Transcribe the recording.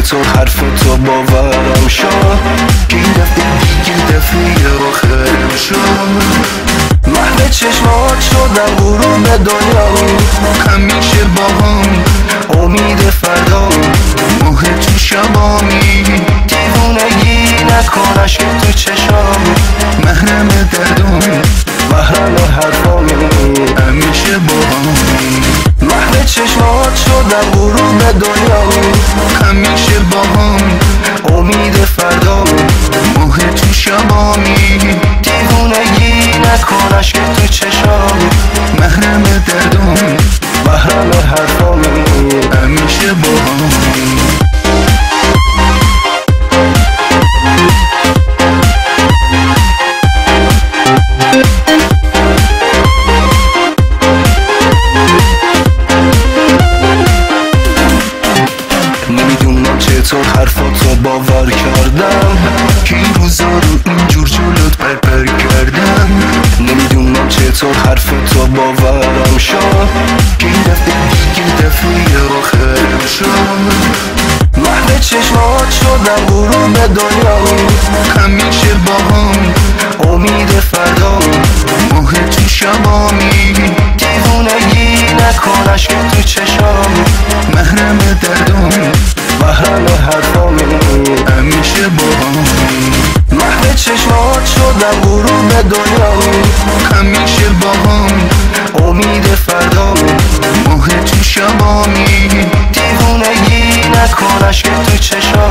چطور حرف تو باورم شد که این دفعه دیگه دفعه آخرم شد محو چشمات شدم غروب دنیا همیشه باهامی امید فردا ماه تو شبامی دیوونگی نکن عشق تو چشامی محرم دردامی محرم حرفامی همیشه باهامی محو چشمات شدم غروب دنیا همیشه باهامی امید فردا ماه تو شبامی دیوونگی نکن عشق تو چشامی محرم دردامی محرم حرفامی همیشه باهامی نمیدونم چطور حرفاتو باور کردم که این روزا رو اینجور جلوت پرپر کردم نمیدونم چطور حرفتو باورم شد که این دفعه دیگه دفعه آخرم شد محو چشمات شدم غروب دنیا همیشه باهامی امید فردا ماه تو شبامی دیوونگی نکن عشق تو چشامی محرم دردامی محرم حرفامی همیشه باهامی محو چشمات شدم غروب دنیا همیشه باهامی امید فردا ماه تو شبامی دیوونگی نکن عشق تو چشامی